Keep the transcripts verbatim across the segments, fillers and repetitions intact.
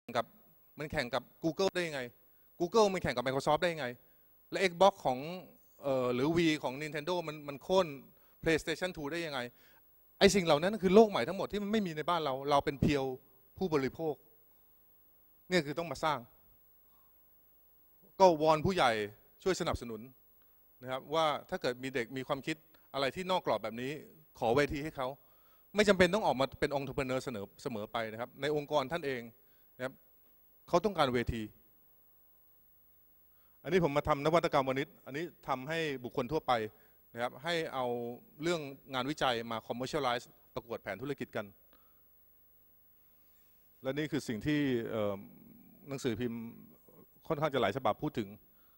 กับมันแข่งกับ Google ได้ยังไง Google มันแข่งกับ Microsoft ได้ยังไงและ Xbox ของเอ่อหรือ V ของ Nintendo มันมันโค่น PlayStation ทูได้ยังไงไอสิ่งเหล่านั้นคือโลกใหม่ทั้งหมดที่มันไม่มีในบ้านเราเราเป็นเพียวผู้บริโภคเนี่ยคือต้องมาสร้างก็วอนผู้ใหญ่ช่วยสนับสนุนนะครับว่าถ้าเกิดมีเด็กมีความคิดอะไรที่นอกกรอบแบบนี้ขอเวทีให้เขาไม่จำเป็นต้องออกมาเป็นองค์ประกอบเสนอเสมอไปนะครับในองค์กรท่านเองนะครับเขาต้องการเวทีอันนี้ผมมาทำนวัตกรรมวณิชอันนี้ทำให้บุคคลทั่วไปนะครับให้เอาเรื่องงานวิจัยมา commercialize ประกวดแผนธุรกิจกันและนี่คือสิ่งที่หนังสือพิมพ์ค่อนข้างจะหลายฉบับพูดถึง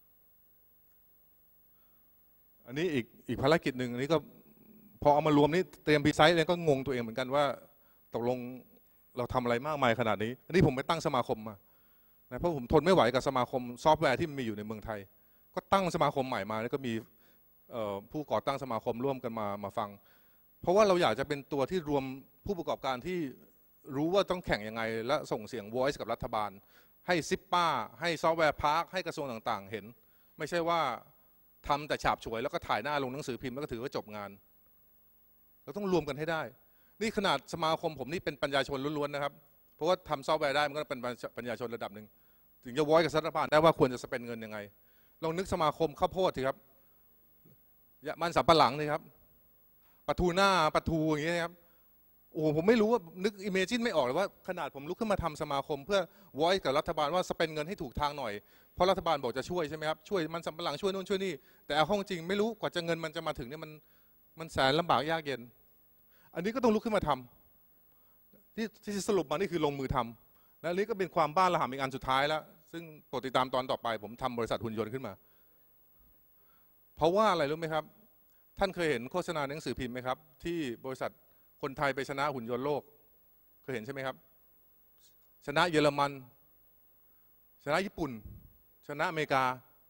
อันนี้อีกอีกภารกิจหนึ่งอันนี้ก็พอเอามารวมนี่เตรียมพิไซต์เองก็งงตัวเองเหมือนกันว่าตกลงเราทำอะไรมากมายขนาดนี้อันนี้ผมไปตั้งสมาคมมานะเพราะผมทนไม่ไหวกับสมาคมซอฟต์แวร์ที่มีอยู่ในเมืองไทยก็ตั้งสมาคมใหม่มาแล้วก็มีผู้ก่อตั้งสมาคมร่วมกันมามาฟังเพราะว่าเราอยากจะเป็นตัวที่รวมผู้ประกอบการที่รู้ว่าต้องแข่งยังไงและส่งเสียง voice กับรัฐบาลให้ซิปป้าให้ซอฟต์แวร์พาร์คให้กระทรวงต่างๆเห็นไม่ใช่ว่าทำแต่ฉาบฉวยแล้วก็ถ่ายหน้าลงหนังสือพิมพ์แล้วก็ถือว่าจบงานเราต้องรวมกันให้ได้นี่ขนาดสมาคมผมนี่เป็นปัญญาชนล้วนๆนะครับเพราะว่าทำซอฟต์แวร์ได้มันก็เป็นปัญญาชนระดับหนึ่งถึงจะ voice กับรัฐบาลได้ว่าควรจะสเปนเงินยังไงลองนึกสมาคมข้าวโพดสิครับมันสับปะหลังเลยครับปลาทูหน้าปลาทูอย่างเงี้ยครับโอ้ผมไม่รู้ว่านึกอิเมจินไม่ออกเลยว่าขนาดผมลุกขึ้นมาทำสมาคมเพื่อ voice กับรัฐบาลว่าสเปนเงินให้ถูกทางหน่อยเพราะรัฐบาลบอกจะช่วยใช่ไหมครับช่วยมันสับปะหลังช่วยนู่นช่วยนี่แต่เอาข้อจริงไม่รู้กว่าจะเงินมันจะมาถึงเนี่ยมันมันแสนลำบากยากเย็นอันนี้ก็ต้องลุกขึ้นมาทำที่ที่สรุปมานี่คือลงมือทำและนี้ก็เป็นความบ้าระห่ำอีกอันสุดท้ายแล้วซึ่งโปรดติดตามตอนต่อไปผมทำบริษัทหุ่นยนต์ขึ้นมาเพราะว่าอะไรรู้ไหมครับท่านเคยเห็นโฆษณาหนังสือพิมพ์ไหมครับที่บริษัทคนไทยไปชนะหุ่นยนต์โลกเคยเห็นใช่ไหมครับชนะเยอรมันชนะญี่ปุ่นชนะอเมริกา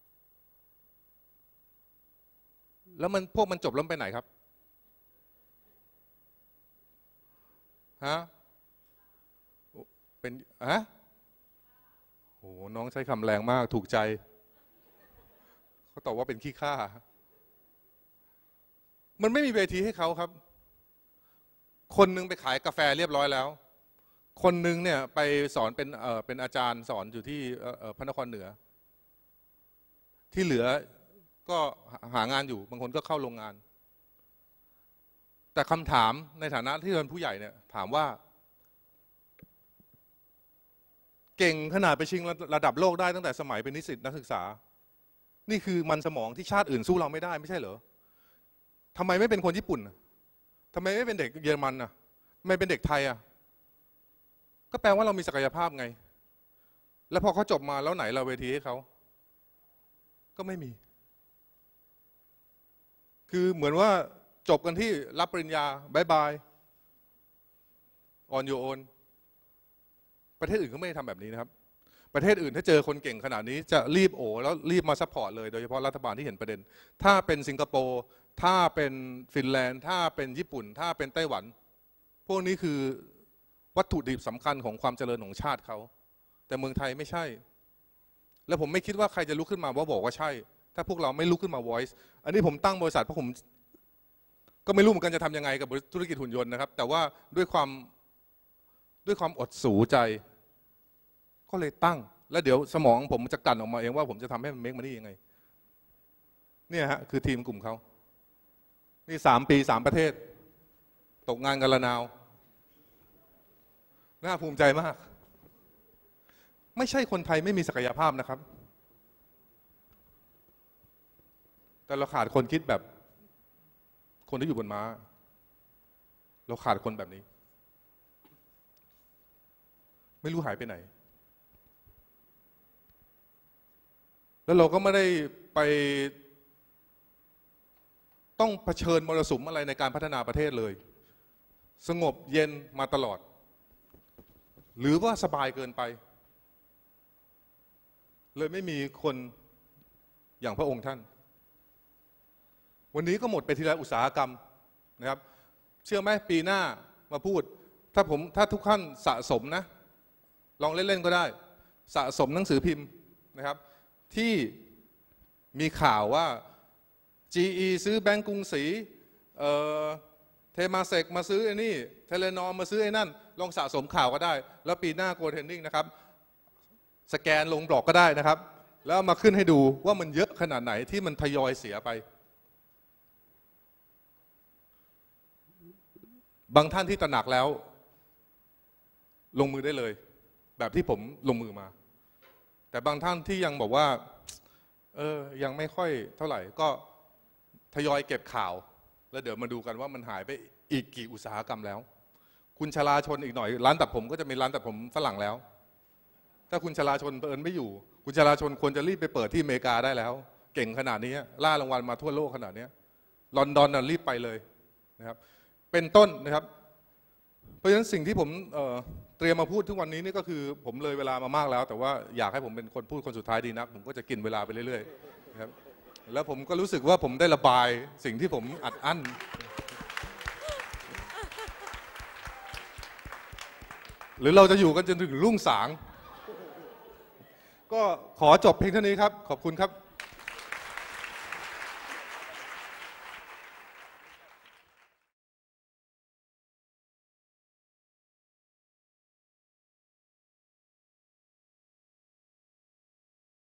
แล้วมันพวกมันจบแล้วไปไหนครับฮะเป็นฮะโอ้น้องใช้คำแรงมากถูกใจเขาตอบว่าเป็นขี้ข้ามันไม่มีเวทีให้เขาครับคนนึงไปขายกาแฟเรียบร้อยแล้วคนนึงเนี่ยไปสอนเป็นเอ่อเป็นอาจารย์สอนอยู่ที่เอ่อพระนครเหนือที่เหลือก็หางานอยู่บางคนก็เข้าโรงงานแต่คำถามในฐานะที่เป็นผู้ใหญ่เนี่ยถามว่าเก่งขนาดไปชิงระดับโลกได้ตั้งแต่สมัยเป็นนิสิตนักศึกษานี่คือมันสมองที่ชาติอื่นสู้เราไม่ได้ไม่ใช่เหรอทำไมไม่เป็นคนญี่ปุ่นทำไมไม่เป็นเด็กเยอรมันอ่ะทำไมเป็นเด็กไทยอ่ะก็แปลว่าเรามีศักยภาพไงแล้วพอเขาจบมาแล้วไหนเราเวทีให้เขาก็ไม่มีคือเหมือนว่าจบกันที่รับปริญญาบายบายออนโยโอนประเทศอื่นก็ไม่ได้ทำแบบนี้นะครับประเทศอื่นถ้าเจอคนเก่งขนาดนี้จะรีบโอ้แล้วรีบมาซัพพอร์ตเลยโดยเฉพาะรัฐบาลที่เห็นประเด็นถ้าเป็นสิงคโปร์ถ้าเป็นฟินแลนด์ถ้าเป็นญี่ปุ่นถ้าเป็นไต้หวันพวกนี้คือวัตถุดิบสำคัญของความเจริญของชาติเขาแต่เมืองไทยไม่ใช่แล้วผมไม่คิดว่าใครจะลุกขึ้นมาว่าบอกว่าใช่ถ้าพวกเราไม่ลุกขึ้นมา voice อันนี้ผมตั้งบริษัทเพราะผมก็ไม่รู้เหมือนกันจะทำยังไงกับธุรกิจหุ่นยนต์นะครับแต่ว่าด้วยความด้วยความอดสูใจก็เลยตั้งแล้วเดี๋ยวสมองผมจะกันออกมาเองว่าผมจะทำให้มันเมคมันนี่ยังไงเนี่ยฮะคือทีมกลุ่มเขานี่สามปีสามประเทศตกงานกันละนาวน่าภูมิใจมากไม่ใช่คนไทยไม่มีศักยภาพนะครับแต่เราขาดคนคิดแบบคนที่อยู่บนม้าเราขาดคนแบบนี้ไม่รู้หายไปไหนแล้วเราก็ไม่ได้ไปต้องเผชิญมรสุมอะไรในการพัฒนาประเทศเลยสงบเย็นมาตลอดหรือว่าสบายเกินไปเลยไม่มีคนอย่างพระองค์ท่านวันนี้ก็หมดไปทีละอุตสาหกรรมนะครับเชื่อไหมปีหน้ามาพูดถ้าผมถ้าทุกท่านสะสมนะลองเล่นๆก็ได้สะสมหนังสือพิมพ์นะครับที่มีข่าวว่า จี อี ซื้อแบงก์กรุงศรีเทมาเซกมาซื้อไอ้นี่เทเลนอมาซื้อไอ้นั่นลองสะสมข่าวก็ได้แล้วปีหน้าโกลเทนนิ่งนะครับสแกนลงบล็อกก็ได้นะครับแล้วมาขึ้นให้ดูว่ามันเยอะขนาดไหนที่มันทยอยเสียไปบางท่านที่ตระหนักแล้วลงมือได้เลยแบบที่ผมลงมือมาแต่บางท่านที่ยังบอกว่าเออยังไม่ค่อยเท่าไหร่ก็ทยอยเก็บข่าวแล้วเดี๋ยวมาดูกันว่ามันหายไปอีกกี่อุตสาหกรรมแล้วคุณชลาชนอีกหน่อยร้านตัดผมก็จะมีร้านตัดผมฝรั่งแล้วถ้าคุณชลาชนเอิญไม่อยู่คุณชลาชนควรจะรีบไปเปิดที่อเมริกาได้แล้วเก่งขนาดนี้ล่ารางวัลมาทั่วโลกขนาดนี้ลอนดอนน่ะรีบไปเลยนะครับเป็นต้นนะครับเพราะฉะนั้นสิ่งที่ผมเเตรียมมาพูดทุกวันนี้นี่ก็คือผมเลยเวลามามากแล้วแต่ว่าอยากให้ผมเป็นคนพูดคนสุดท้ายดีนักผมก็จะกินเวลาไปเรื่อยๆนะครับแล้วผมก็รู้สึกว่าผมได้ระบายสิ่งที่ผมอัดอั้นหรือเราจะอยู่กันจนถึงรุ่งสางก็ขอจบเพียงเท่านี้ครับขอบคุณครับ